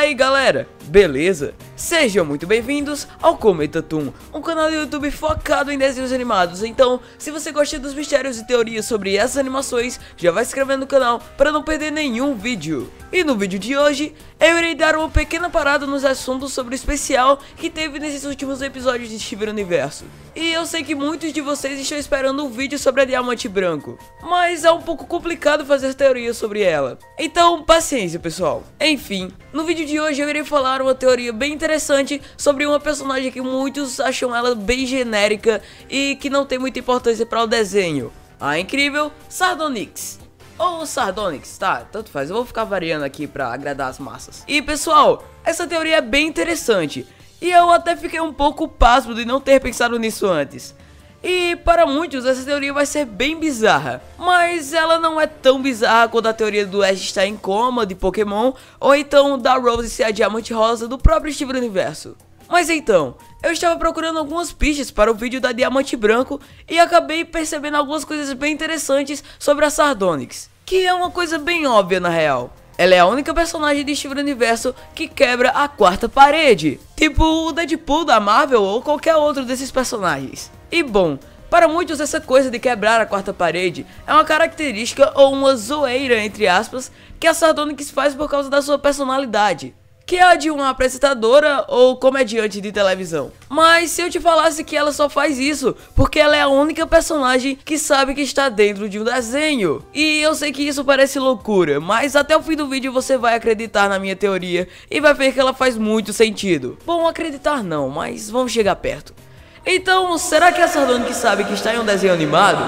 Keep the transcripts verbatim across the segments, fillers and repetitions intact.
aí galera, beleza? Sejam muito bem-vindos ao Cometa Toon, um canal do YouTube focado em desenhos animados. Então, se você gosta dos mistérios e teorias sobre essas animações, já vai se inscrevendo no canal para não perder nenhum vídeo. E no vídeo de hoje, eu irei dar uma pequena parada nos assuntos sobre o especial que teve nesses últimos episódios de Steven Universo. E eu sei que muitos de vocês estão esperando um vídeo sobre a Diamante Branco, mas é um pouco complicado fazer teorias sobre ela. Então, paciência pessoal. Enfim, no vídeo de hoje eu irei falar uma teoria bem interessante sobre uma personagem que muitos acham ela bem genérica e que não tem muita importância para o desenho. A incrível Sardonyx. Ou Sardonyx, tá, tanto faz, eu vou ficar variando aqui pra agradar as massas. E pessoal, essa teoria é bem interessante, e eu até fiquei um pouco pasmo de não ter pensado nisso antes. E para muitos essa teoria vai ser bem bizarra, mas ela não é tão bizarra quanto a teoria do Ash estar em coma de Pokémon, ou então da Rose ser a Diamante Rosa do próprio Steven Universo. Mas então, eu estava procurando algumas pistas para o vídeo da Diamante Branco e acabei percebendo algumas coisas bem interessantes sobre a Sardonyx, que é uma coisa bem óbvia na real. Ela é a única personagem de Steven Universo que quebra a quarta parede, tipo o Deadpool da Marvel ou qualquer outro desses personagens. E bom, para muitos essa coisa de quebrar a quarta parede é uma característica ou uma zoeira entre aspas que a Sardonyx faz por causa da sua personalidade, que é a de uma apresentadora ou comediante de televisão. Mas se eu te falasse que ela só faz isso porque ela é a única personagem que sabe que está dentro de um desenho. E eu sei que isso parece loucura, mas até o fim do vídeo você vai acreditar na minha teoria e vai ver que ela faz muito sentido. Bom, acreditar não, mas vamos chegar perto. Então, será que a Sardonyx sabe que está em um desenho animado?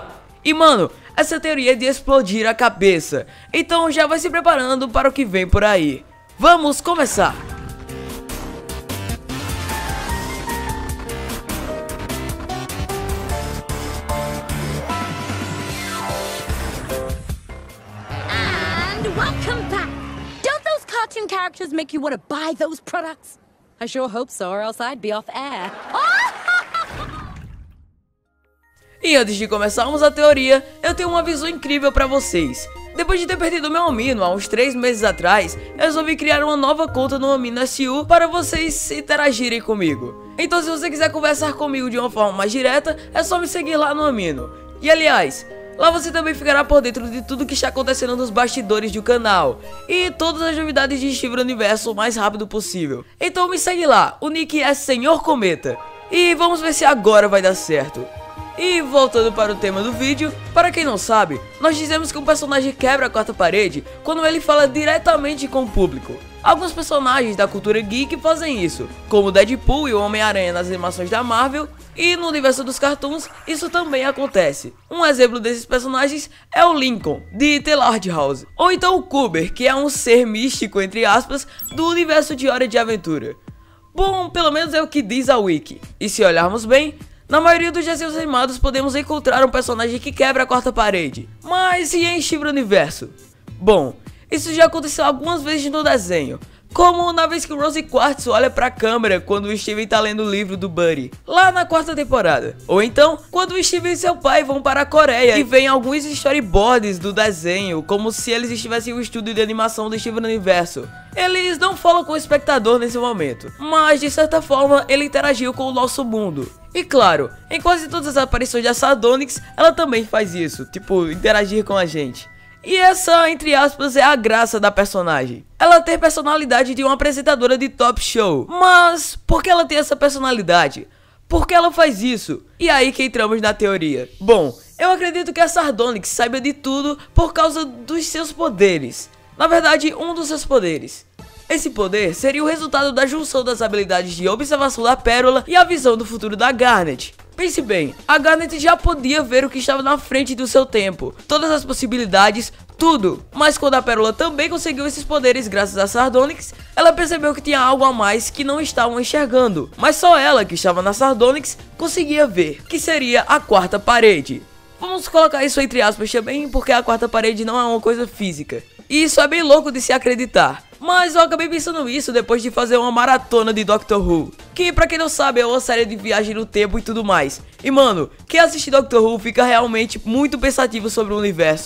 E mano, essa teoria é de explodir a cabeça, então já vai se preparando para o que vem por aí. Vamos começar! And welcome back! Don't those cartoon characters make you want to buy those products? I sure hope so, or else I'd be off air. E antes de começarmos a teoria, eu tenho uma visão incrível pra vocês. Depois de ter perdido meu Amino há uns três meses atrás, eu resolvi criar uma nova conta no Amino S U para vocês interagirem comigo. Então se você quiser conversar comigo de uma forma mais direta, é só me seguir lá no Amino. E aliás, lá você também ficará por dentro de tudo que está acontecendo nos bastidores do canal e todas as novidades de Steven Universo o mais rápido possível. Então me segue lá, o nick é Senhor Cometa. E vamos ver se agora vai dar certo. E voltando para o tema do vídeo, para quem não sabe, nós dizemos que um personagem quebra a quarta parede quando ele fala diretamente com o público. Alguns personagens da cultura geek fazem isso, como Deadpool e o Homem-Aranha nas animações da Marvel, e no universo dos cartoons isso também acontece. Um exemplo desses personagens é o Lincoln, de The Lord House, ou então o Cooper, que é um ser místico entre aspas do universo de Hora de Aventura. Bom, pelo menos é o que diz a Wiki, e se olharmos bem, na maioria dos desenhos animados podemos encontrar um personagem que quebra a quarta parede. Mas e em Steven Universo? Bom, isso já aconteceu algumas vezes no desenho, como na vez que o Rose Quartz olha pra câmera quando o Steven tá lendo o livro do Buddy, lá na quarta temporada. Ou então, quando o Steven e seu pai vão para a Coreia e veem alguns storyboards do desenho, como se eles estivessem em um estúdio de animação do Steven Universo. Eles não falam com o espectador nesse momento, mas de certa forma ele interagiu com o nosso mundo. E claro, em quase todas as aparições da Sardonyx, ela também faz isso, tipo, interagir com a gente. E essa, entre aspas, é a graça da personagem. Ela tem personalidade de uma apresentadora de top show. Mas por que ela tem essa personalidade? Por que ela faz isso? E aí que entramos na teoria. Bom, eu acredito que a Sardonyx saiba de tudo por causa dos seus poderes. Na verdade, um dos seus poderes. Esse poder seria o resultado da junção das habilidades de observação da Pérola e a visão do futuro da Garnet. Pense bem, a Garnet já podia ver o que estava na frente do seu tempo, todas as possibilidades, tudo. Mas quando a Pérola também conseguiu esses poderes graças a Sardonyx, ela percebeu que tinha algo a mais que não estavam enxergando. Mas só ela, que estava na Sardonyx, conseguia ver, que seria a quarta parede. Vamos colocar isso entre aspas também, porque a quarta parede não é uma coisa física. E isso é bem louco de se acreditar. Mas eu acabei pensando isso depois de fazer uma maratona de Doctor Who, que pra quem não sabe é uma série de viagem no tempo e tudo mais. E mano, quem assiste Doctor Who fica realmente muito pensativo sobre o universo.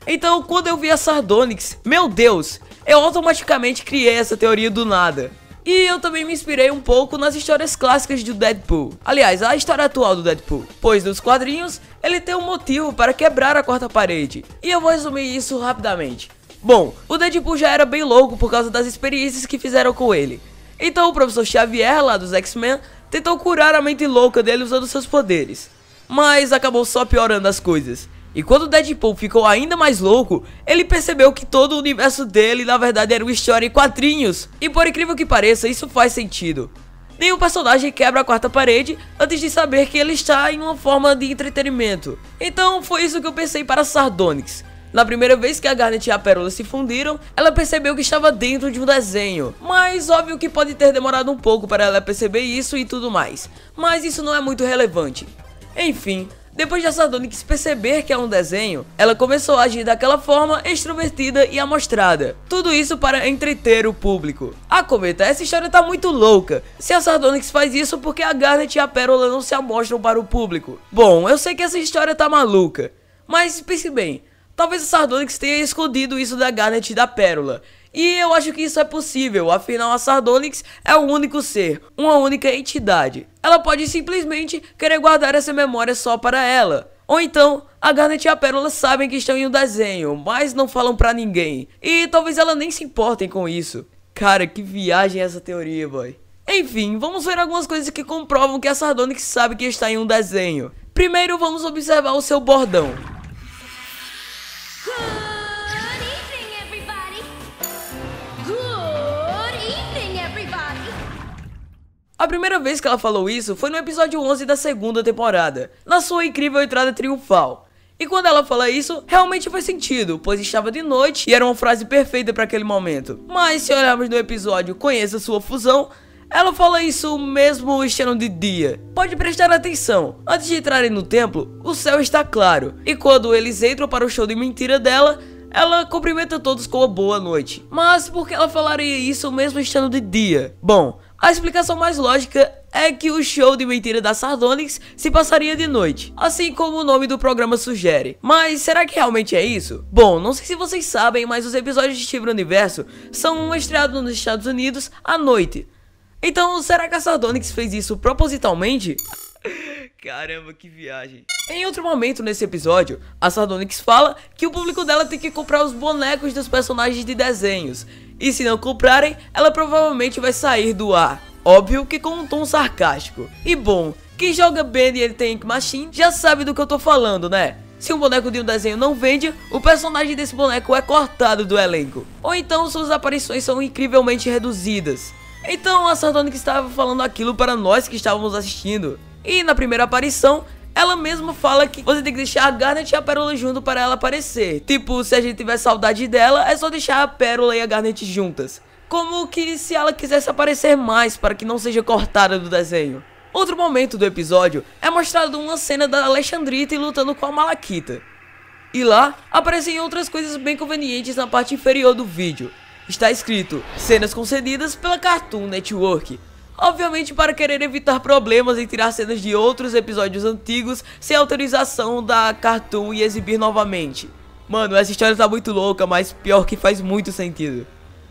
Então, quando eu vi a Sardonyx, meu Deus, eu automaticamente criei essa teoria do nada. E eu também me inspirei um pouco nas histórias clássicas do Deadpool. Aliás, a história atual do Deadpool. Pois nos quadrinhos, ele tem um motivo para quebrar a quarta parede. E eu vou resumir isso rapidamente. Bom, o Deadpool já era bem louco por causa das experiências que fizeram com ele. Então o professor Xavier, lá dos X-Men, tentou curar a mente louca dele usando seus poderes. Mas acabou só piorando as coisas. E quando o Deadpool ficou ainda mais louco, ele percebeu que todo o universo dele na verdade era uma história em quadrinhos. E por incrível que pareça, isso faz sentido. Nenhum personagem quebra a quarta parede antes de saber que ele está em uma forma de entretenimento. Então foi isso que eu pensei para Sardonyx. Na primeira vez que a Garnet e a Pérola se fundiram, ela percebeu que estava dentro de um desenho. Mas óbvio que pode ter demorado um pouco para ela perceber isso e tudo mais. Mas isso não é muito relevante. Enfim, depois de a Sardonyx perceber que é um desenho, ela começou a agir daquela forma extrovertida e amostrada. Tudo isso para entreter o público. Ah, Cometa, essa história tá muito louca. Se a Sardonyx faz isso, por que a Garnet e a Pérola não se amostram para o público? Bom, eu sei que essa história tá maluca, mas pense bem. Talvez a Sardonyx tenha escondido isso da Garnet e da Pérola. E eu acho que isso é possível, afinal a Sardonyx é um único ser, uma única entidade. Ela pode simplesmente querer guardar essa memória só para ela. Ou então, a Garnet e a Pérola sabem que estão em um desenho, mas não falam pra ninguém. E talvez ela nem se importem com isso. Cara, que viagem essa teoria, boy. Enfim, vamos ver algumas coisas que comprovam que a Sardonyx sabe que está em um desenho. Primeiro vamos observar o seu bordão. A primeira vez que ela falou isso foi no episódio onze da segunda temporada, na sua incrível entrada triunfal. E quando ela fala isso, realmente faz sentido, pois estava de noite e era uma frase perfeita para aquele momento. Mas se olharmos no episódio Conheça Sua Fusão, ela fala isso mesmo estando de dia. Pode prestar atenção, antes de entrarem no templo, o céu está claro. E quando eles entram para o show de mentira dela, ela cumprimenta todos com uma boa noite. Mas por que ela falaria isso mesmo estando de dia? Bom, a explicação mais lógica é que o show de mentira da Sardonyx se passaria de noite, assim como o nome do programa sugere. Mas será que realmente é isso? Bom, não sei se vocês sabem, mas os episódios de Steven Universo são estreados nos Estados Unidos à noite. Então, será que a Sardonyx fez isso propositalmente? Caramba, que viagem. Em outro momento nesse episódio, a Sardonyx fala que o público dela tem que comprar os bonecos dos personagens de desenhos. E se não comprarem, ela provavelmente vai sair do ar. Óbvio que com um tom sarcástico. E bom, quem joga Bendy and Tank Machine já sabe do que eu tô falando, né? Se um boneco de um desenho não vende, o personagem desse boneco é cortado do elenco. Ou então suas aparições são incrivelmente reduzidas. Então a Sardonyx estava falando aquilo para nós que estávamos assistindo. E na primeira aparição, ela mesma fala que você tem que deixar a Garnet e a Pérola junto para ela aparecer. Tipo, se a gente tiver saudade dela, é só deixar a Pérola e a Garnet juntas. Como que se ela quisesse aparecer mais para que não seja cortada do desenho. Outro momento do episódio é mostrado uma cena da Alexandrita lutando com a Malaquita. E lá aparecem outras coisas bem convenientes na parte inferior do vídeo. Está escrito, cenas concedidas pela Cartoon Network. Obviamente para querer evitar problemas em tirar cenas de outros episódios antigos sem autorização da Cartoon e exibir novamente. Mano, essa história tá muito louca, mas pior que faz muito sentido.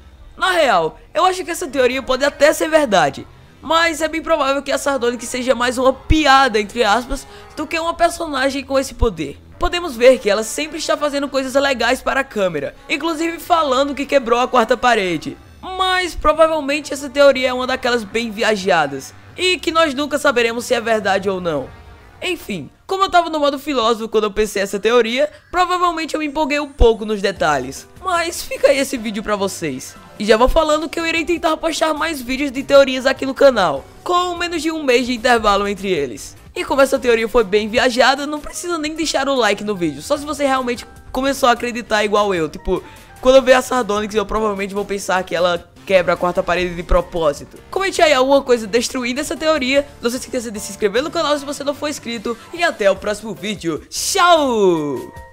Na real, eu acho que essa teoria pode até ser verdade, mas é bem provável que a Sardonyx seja mais uma piada, entre aspas, do que uma personagem com esse poder. Podemos ver que ela sempre está fazendo coisas legais para a câmera, inclusive falando que quebrou a quarta parede. Mas provavelmente essa teoria é uma daquelas bem viajadas, e que nós nunca saberemos se é verdade ou não. Enfim, como eu tava no modo filósofo quando eu pensei essa teoria, provavelmente eu me empolguei um pouco nos detalhes. Mas fica aí esse vídeo pra vocês. E já vou falando que eu irei tentar postar mais vídeos de teorias aqui no canal, com menos de um mês de intervalo entre eles. E como essa teoria foi bem viajada, não precisa nem deixar o like no vídeo, só se você realmente começou a acreditar igual eu. Tipo, quando eu ver a Sardonyx eu provavelmente vou pensar que ela quebra a quarta parede de propósito. Comente aí alguma coisa destruindo essa teoria, não se esqueça de se inscrever no canal se você não for inscrito, e até o próximo vídeo. Tchau!